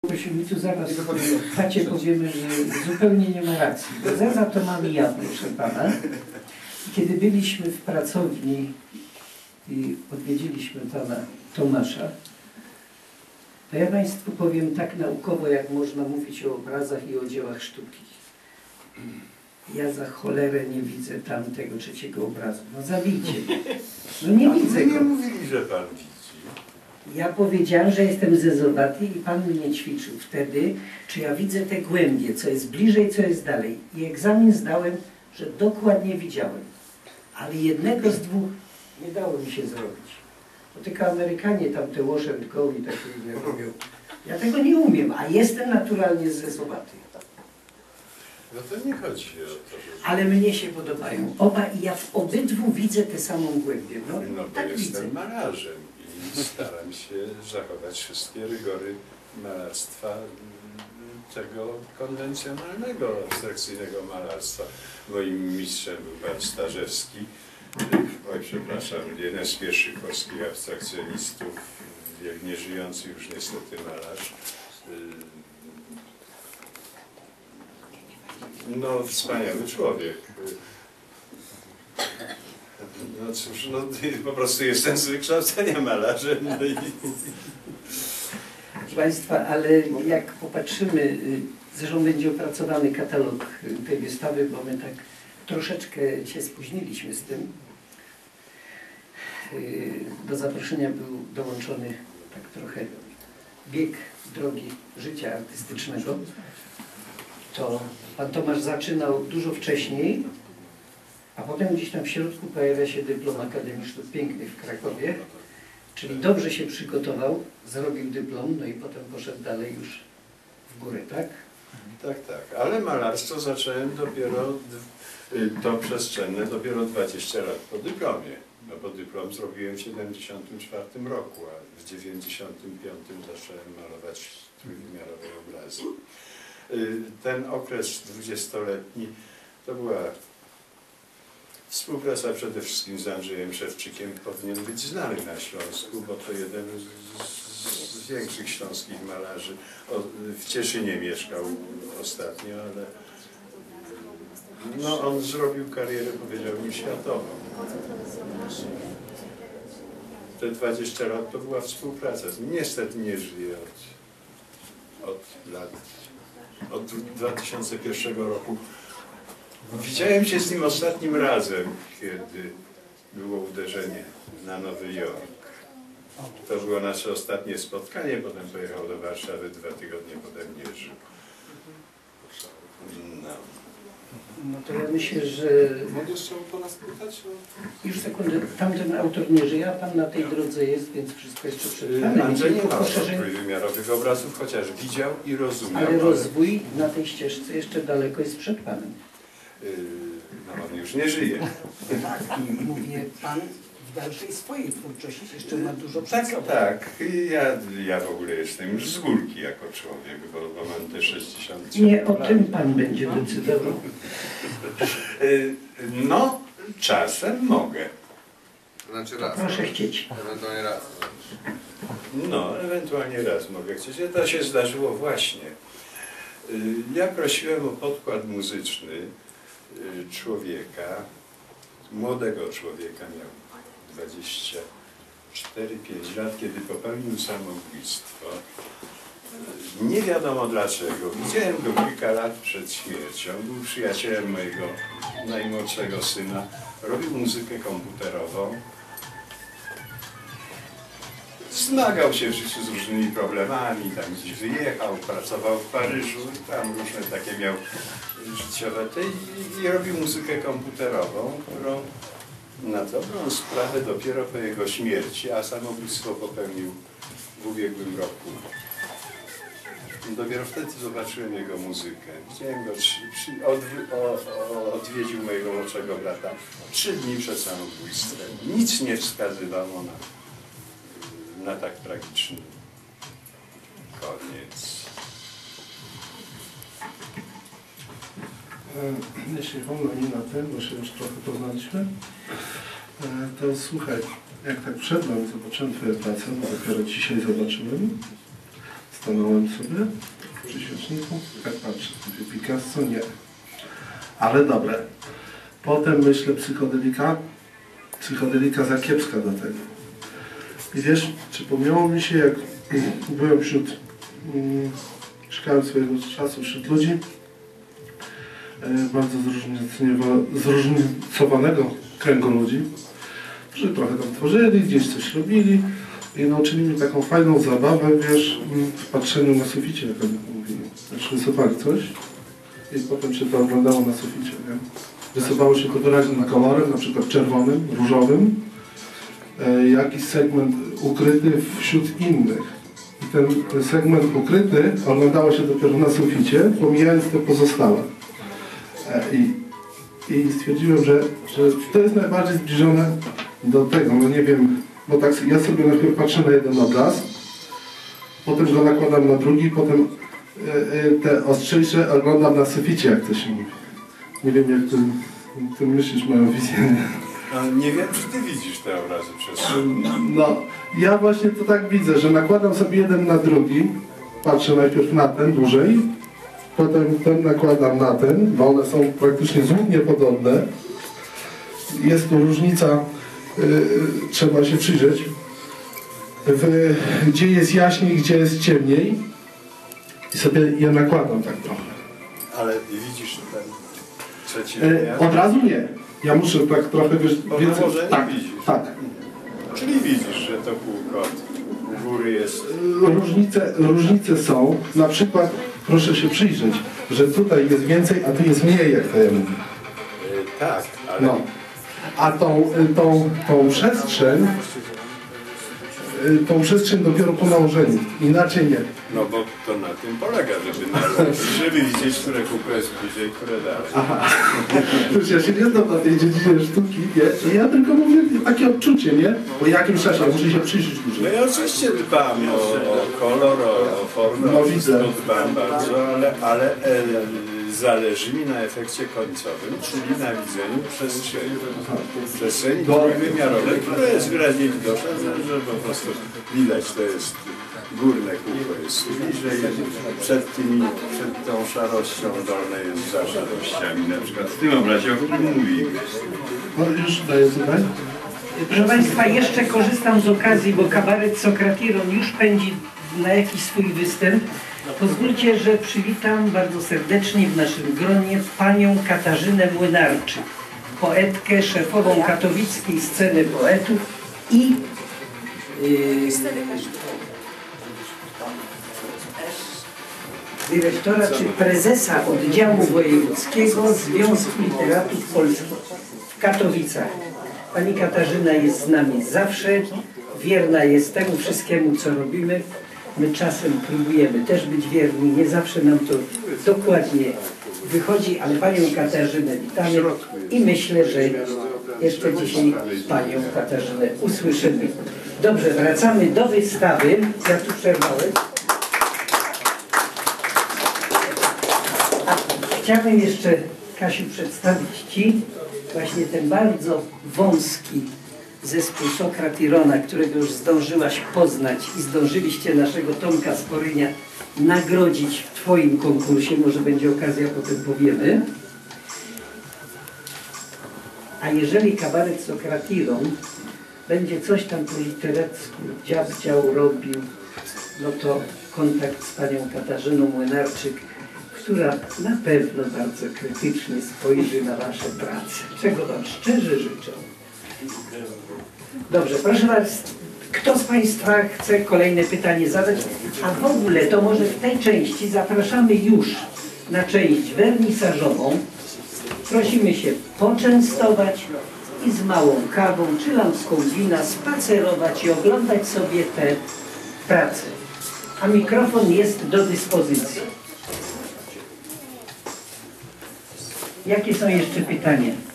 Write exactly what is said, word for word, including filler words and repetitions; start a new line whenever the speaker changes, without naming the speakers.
Mi tu zaraz w chacie powiemy, że zupełnie nie ma racji. Zeza to mam ja, proszę pana. Kiedy byliśmy w pracowni i odwiedziliśmy pana Tomasza, to ja państwu powiem tak naukowo, jak można mówić o obrazach i o dziełach sztuki. Ja za cholerę nie widzę tamtego trzeciego obrazu. No zabijcie. No nie widzę go.
Nie mówili, że pan widzi.
Ja powiedziałem, że jestem zezowaty i pan mnie ćwiczył wtedy, czy ja widzę te głębie, co jest bliżej, co jest dalej. I egzamin zdałem, że dokładnie widziałem. Ale jednego z dwóch nie dało mi się zrobić. Bo tylko Amerykanie tam te wash and go i takie nie robią. Ja tego nie umiem, a jestem naturalnie zezowaty.
No to nie chodzi o to, że...
Ale mnie się podobają oba i ja w obydwu widzę tę samą głębię. No,
No bo
tak
jestem
widzę.
malarzem i staram się zachować wszystkie rygory malarstwa, tego konwencjonalnego, abstrakcyjnego malarstwa. Moim mistrzem był pan Starzewski, oj przepraszam, jeden z pierwszych polskich abstrakcjonistów, nieżyjący już niestety malarz. No, wspaniały człowiek. No cóż, no, po prostu jestem z wykształcenia malarzem. No i...
Proszę państwa, ale jak popatrzymy, zresztą będzie opracowany katalog tej wystawy, bo my tak troszeczkę się spóźniliśmy z tym. Do zaproszenia był dołączony tak trochę bieg drogi życia artystycznego. To pan Tomasz zaczynał dużo wcześniej, a potem gdzieś tam w środku pojawia się dyplom Akademii Sztuk Pięknych w Krakowie, czyli dobrze się przygotował, zrobił dyplom, no i potem poszedł dalej już w górę, tak?
Tak, tak, ale malarstwo zacząłem dopiero, to przestrzenne, dopiero dwadzieścia lat po dyplomie. No bo dyplom zrobiłem w siedemdziesiątym czwartym roku, a w dziewięćdziesiątym piątym zacząłem malować trójwymiarowe obrazy. Ten okres dwudziestoletni to była współpraca przede wszystkim z Andrzejem Szewczykiem, powinien być znany na Śląsku, bo to jeden z, z większych śląskich malarzy. O, w Cieszynie mieszkał ostatnio, ale no, on zrobił karierę, powiedziałbym, światową. Te dwadzieścia lat to była współpraca. Niestety nie żyje od, od lat. Od dwa tysiące pierwszego roku. Widziałem się z nim ostatnim razem, kiedy było uderzenie na Nowy Jork. To było nasze ostatnie spotkanie, potem pojechał do Warszawy, dwa tygodnie potem nie żył. No.
No to ja myślę, że...
Mogę jeszcze po nas pytać? O...
Już sekundę, tamten autor nie żyje, a pan na tej drodze jest, więc wszystko jeszcze przed panem.
Andrzej nie ma trójwymiarowych obrazów, chociaż widział i rozumiał.
Ale rozwój na tej ścieżce jeszcze daleko jest przed panem.
Yy, no on już nie żyje.
Tak, i mówię, pan w dalszej swojej twórczości jeszcze ma dużo przed
Tak,
sobą.
tak. Ja, ja w ogóle jestem już z górki jako człowiek, bo, bo mam te sześćdziesiąt trzy
Nie, o
lat.
tym pan będzie decydował.
No, czasem mogę.
Znaczy raz.
Proszę chcieć.
Ewentualnie raz.
No, ewentualnie raz mogę chcieć. To się zdarzyło właśnie. Ja prosiłem o podkład muzyczny człowieka, młodego człowieka, miał dwadzieścia cztery pięć lat, kiedy popełnił samobójstwo. Nie wiadomo dlaczego. Widziałem go kilka lat przed śmiercią. Był przyjacielem mojego najmłodszego syna. Robił muzykę komputerową. Zmagał się w życiu z różnymi problemami. Tam gdzieś wyjechał, pracował w Paryżu. Tam różne takie miał życiowe te i, i robił muzykę komputerową, którą na dobrą sprawę dopiero po jego śmierci, a samobójstwo popełnił w ubiegłym roku. Dopiero wtedy zobaczyłem jego muzykę. Widziałem go, trzy, trzy, od, o, o, odwiedził mojego młodszego brata trzy dni przed samobójstwem. Nic nie wskazywało na, na tak tragiczny koniec.
Jeśli wolno nie na tym, bo się już trochę poznaliśmy, to słuchaj, jak tak wszedłem, zobaczyłem Twoje prace, no dopiero dzisiaj zobaczyłem, Stanąłem sobie przy świeczniku, tak patrzę, mówię, Picasso, nie. Ale dobre. Potem myślę, psychodelika, psychodelika za kiepska do tego. I wiesz, przypomniało mi się, jak byłem wśród, um, szukałem swojego czasu wśród ludzi, e, bardzo zróżnicowanego kręgu ludzi, którzy trochę tam tworzyli, gdzieś coś robili i nauczyli mnie taką fajną zabawę, wiesz, w patrzeniu na suficie, jak oni mówili. Znaczy rysowali coś i potem się to oglądało na suficie, nie? Rysowało się to wyraźnym kolorem, na przykład czerwonym, różowym, e, jakiś segment ukryty wśród innych. I ten segment ukryty oglądało się dopiero na suficie, pomijając te pozostałe. E, i, I stwierdziłem, że, że to jest najbardziej zbliżone do tego, no nie wiem, bo tak ja sobie najpierw patrzę na jeden obraz, potem go nakładam na drugi, potem e, e, te ostrzejsze oglądam na suficie, jak to się mówi. Nie wiem, jak ty, ty myślisz moją wizję.
No, nie wiem, czy ty widzisz te obrazy przez
No, ja właśnie to tak widzę, że nakładam sobie jeden na drugi, patrzę najpierw na ten dłużej, potem ten nakładam na ten, bo one są praktycznie złudnie podobne. Jest tu różnica, yy, trzeba się przyjrzeć, w, gdzie jest jaśniej, gdzie jest ciemniej i sobie je nakładam tak trochę.
Ale widzisz ten trzeci
Yy,
wymiar?
od razu nie. Ja muszę tak trochę, wiesz,
Bo
więcej...
może nie
tak,
widzisz.
tak.
Czyli widzisz, że to półkąt u góry jest...
Różnice, różnice są, na przykład, proszę się przyjrzeć, że tutaj jest więcej, a tu jest mniej, jak to ja mówię.
Yy, tak, ale...
No. A tą, tą, tą przestrzeń, tą przestrzeń dopiero po nałożeniu, inaczej nie.
No bo to na tym polega, żeby, na, żeby widzieć, które kółko jest bliżej, które dalej.
Aha. Już ja się nie znam na tej dziedzinie sztuki, nie? Ja tylko mówię takie odczucie, nie? Po jakim czasie, muszę się przyjrzeć
No
dłużej.
ja oczywiście dbam o, o kolor, o, o formę,
No,
o wszystko
widzę.
dbam bardzo, ale, ale e, zależy mi na efekcie końcowym, czyli na widzeniu przestrzeni. Przestrzeni trójwymiarowej, która jest wyraźnie widoczna, że po prostu widać, to jest górne kółko jest bliżej, przed, tymi, przed tą szarością dolne jest za szarościami, na przykład w tym obrazie, o którym mówimy.
No już daję tutaj.
Proszę Państwa, jeszcze korzystam z okazji, bo kabaret Sokratiron już pędzi na jakiś swój występ. Pozwólcie, że przywitam bardzo serdecznie w naszym gronie panią Katarzynę Młynarczyk, poetkę, szefową katowickiej sceny poetów i yy, dyrektora czy prezesa oddziału wojewódzkiego Związku Literatów Polskich w Katowicach. Pani Katarzyna jest z nami zawsze, wierna jest temu wszystkiemu, co robimy. My czasem próbujemy też być wierni, nie zawsze nam to dokładnie wychodzi, ale Panią Katarzynę witamy i myślę, że jeszcze dzisiaj Panią Katarzynę usłyszymy. Dobrze, wracamy do wystawy. Ja tu przerwałem. Chciałbym jeszcze, Kasiu, przedstawić Ci właśnie ten bardzo wąski zespół Sokratirona, którego już zdążyłaś poznać i zdążyliście naszego Tomka Sporynia nagrodzić w Twoim konkursie. Może będzie okazja, potem powiemy. A jeżeli kabaret Sokratiron będzie coś tam po literecku dział robił, no to kontakt z panią Katarzyną Młynarczyk, która na pewno bardzo krytycznie spojrzy na wasze prace, czego wam szczerze życzę. Dobrze, proszę was, kto z Państwa chce kolejne pytanie zadać? A w ogóle to może w tej części zapraszamy już na część wernisażową. Prosimy się poczęstować i z małą kawą czy lampką wina spacerować i oglądać sobie te prace. A mikrofon jest do dyspozycji. Jakie są jeszcze pytania?